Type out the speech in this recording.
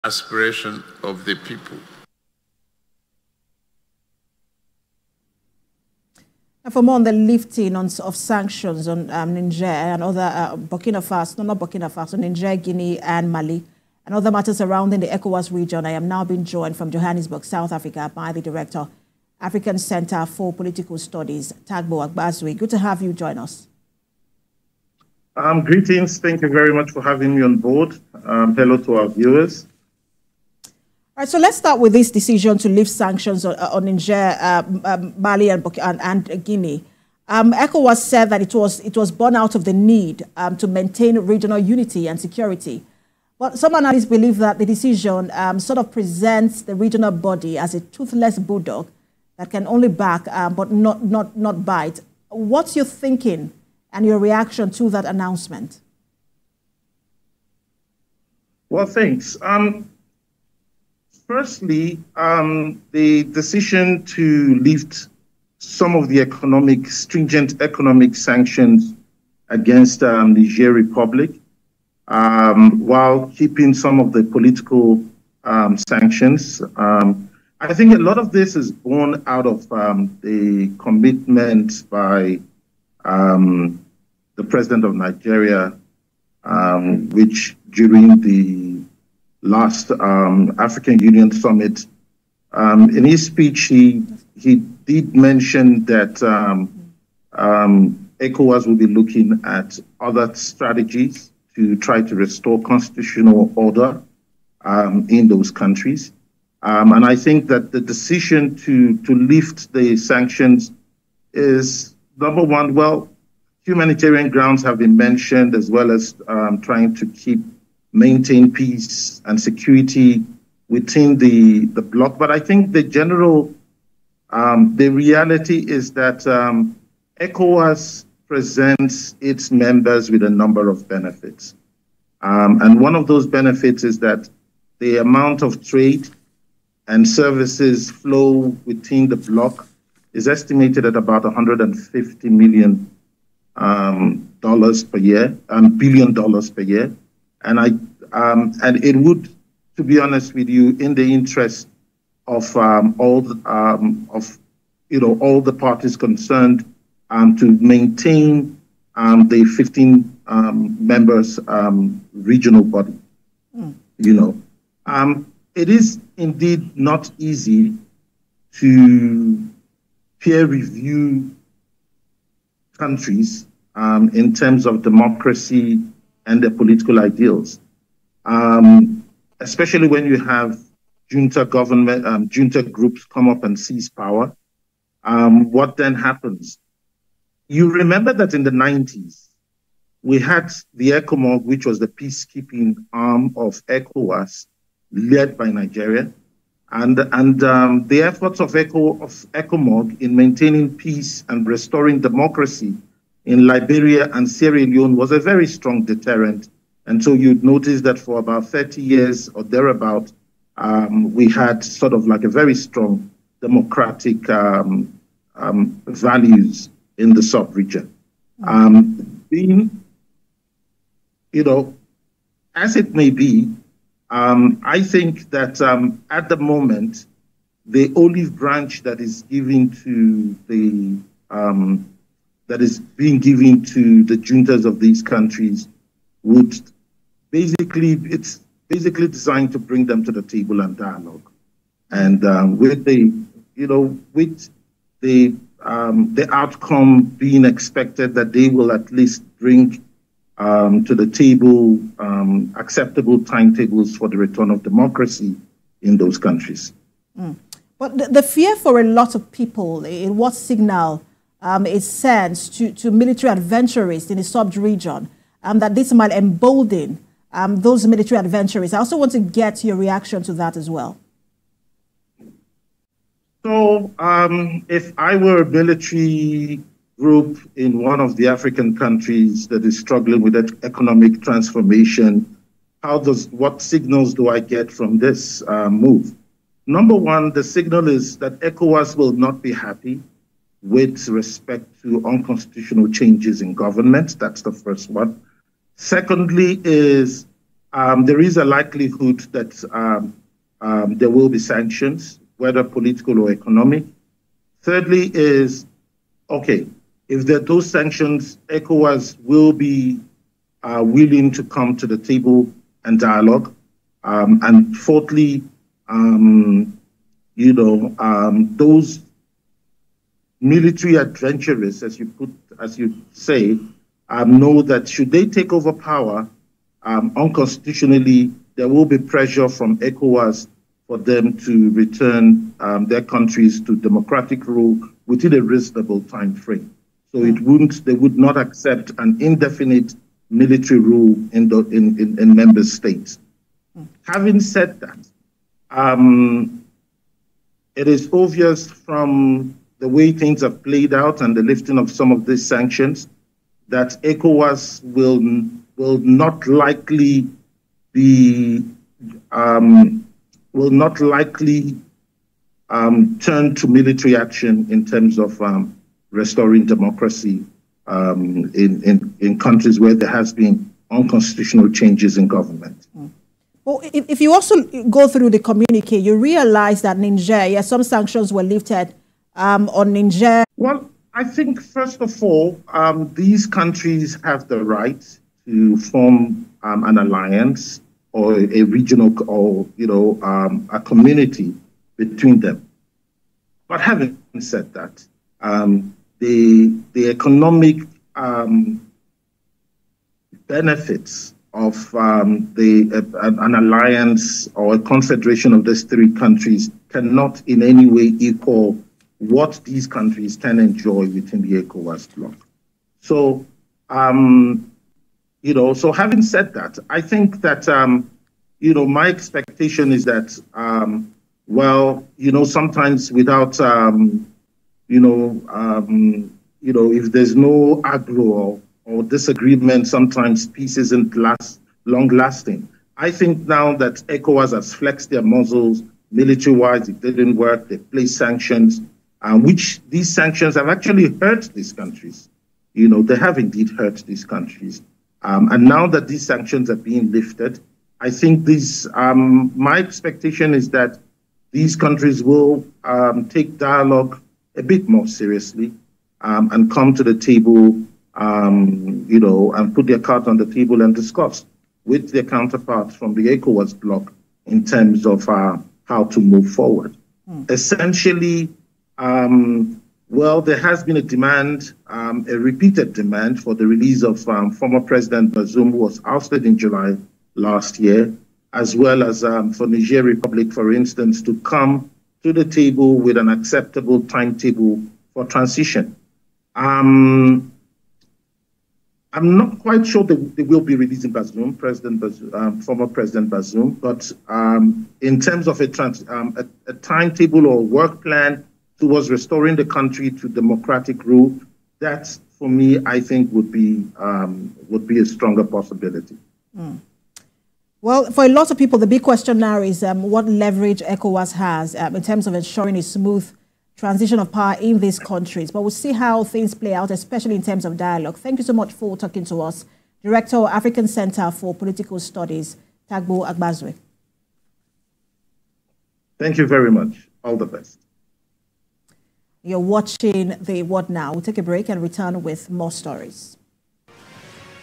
aspiration of the people. For more on the lifting of sanctions on Niger and other Burkina Faso, no, not Burkina Faso, Niger, Guinea, and Mali, and other matters surrounding the ECOWAS region, I am now being joined from Johannesburg, South Africa, by the Director, African Center for Political Studies, Tagbo Agbazwi. Good to have you join us. Greetings. Thank you very much for having me on board. Hello to our viewers. All right, so let's start with this decision to lift sanctions on Niger, Mali, and Guinea. ECOWAS said that it was born out of the need to maintain regional unity and security. But some analysts believe that the decision sort of presents the regional body as a toothless bulldog that can only bark but not bite. What's your thinking and your reaction to that announcement? Well, thanks. Firstly, the decision to lift some of the stringent economic sanctions against Niger Republic, while keeping some of the political sanctions. I think a lot of this is born out of the commitment by the president of Nigeria, which during the last African Union summit, in his speech, he did mention that ECOWAS will be looking at other strategies to try to restore constitutional order in those countries. And I think that the decision to lift the sanctions is, number one, well, humanitarian grounds have been mentioned, as well as trying to maintain peace and security within the bloc. But I think the reality is that ECOWAS presents its members with a number of benefits. And one of those benefits is that the amount of trade and services flow within the bloc is estimated at about $150 million per year, billion dollars per year. And it would, to be honest with you, in the interest of all the parties concerned, to maintain the 15 members regional body. It is indeed not easy to peer review countries in terms of democracy and their political ideals, especially when you have junta groups come up and seize power. What then happens? You remember that in the 90s, we had the ECOMOG, which was the peacekeeping arm of ECOWAS, led by Nigeria, and the efforts of ECOMOG in maintaining peace and restoring democracy in Liberia and Sierra Leone was a very strong deterrent. And so you'd notice that for about 30 years or thereabout, we had sort of like a very strong democratic values in the sub-region. As it may be, I think that at the moment, the olive branch that is being given to the juntas of these countries it's basically designed to bring them to the table and dialogue. And with the outcome being expected that they will at least bring to the table acceptable timetables for the return of democracy in those countries. But the fear for a lot of people, in what signal it sends to military adventurers in the sub-region, that this might embolden those military adventurers. I also want to get your reaction to that as well. So if I were a military group in one of the African countries that is struggling with economic transformation, what signals do I get from this move? Number one, the signal is that ECOWAS will not be happy with respect to unconstitutional changes in government. That's the first one. Secondly is there is a likelihood that there will be sanctions, whether political or economic. Thirdly is, okay, if there are those sanctions, ECOWAS will be willing to come to the table and dialogue. And fourthly, those military adventurers, as you say, know that should they take over power unconstitutionally, there will be pressure from ECOWAS for them to return their countries to democratic rule within a reasonable time frame. So they would not accept an indefinite military rule in member states. Having said that, it is obvious from the way things have played out and the lifting of some of these sanctions that ECOWAS will not likely turn to military action in terms of restoring democracy in countries where there has been unconstitutional changes in government. Well, if you also go through the communique, you realize that Niger, some sanctions were lifted on Niger. Well, I think, first of all, these countries have the right to form an alliance or a regional or, a community between them. But having said that, the economic benefits of an alliance or a confederation of these three countries cannot in any way equal what these countries can enjoy within the ECOWAS bloc. So, so having said that, I think that, my expectation is that, sometimes without, if there's no aggro or disagreement, sometimes peace isn't long-lasting. I think now that ECOWAS has flexed their muscles military-wise, it didn't work, they placed sanctions, which these sanctions have actually hurt these countries. They have indeed hurt these countries. And now that these sanctions are being lifted, I think my expectation is that these countries will take dialogue a bit more seriously and come to the table, and put their cards on the table and discuss with their counterparts from the ECOWAS bloc in terms of how to move forward. Essentially, there has been a demand, a repeated demand for the release of former President Bazoum, who was ousted in July last year, as well as for Niger Republic, for instance, to come to the table with an acceptable timetable for transition. I'm not quite sure that they will be releasing Bazoum, former President Bazoum, but in terms of a timetable or work plan towards restoring the country to democratic rule, that, for me, I think would be a stronger possibility. Well, for a lot of people, the big question now is what leverage ECOWAS has in terms of ensuring a smooth transition of power in these countries. But we'll see how things play out, especially in terms of dialogue. Thank you so much for talking to us. Director, African Center for Political Studies, Tagbo Agbazwe. Thank you very much. All the best. You're watching the What Now? We'll take a break and return with more stories.